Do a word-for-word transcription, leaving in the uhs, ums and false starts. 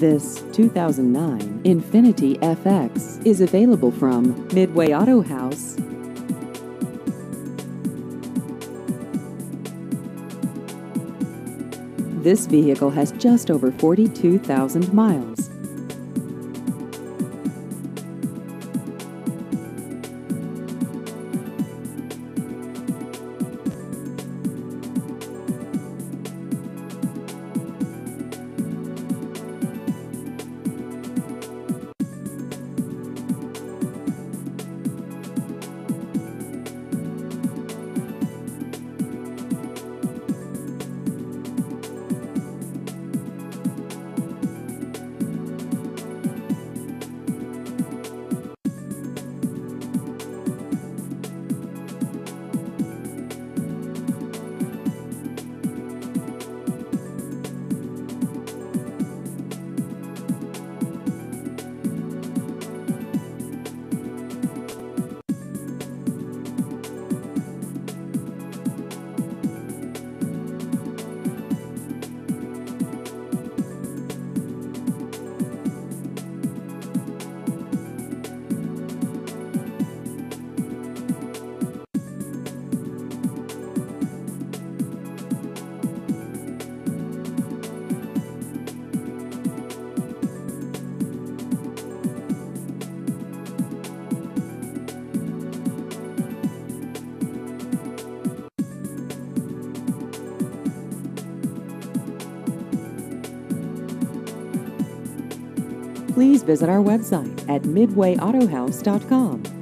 This two thousand nine Infiniti F X is available from Midway Auto House. This vehicle has just over forty-two thousand miles. Please visit our website at midway auto house dot com.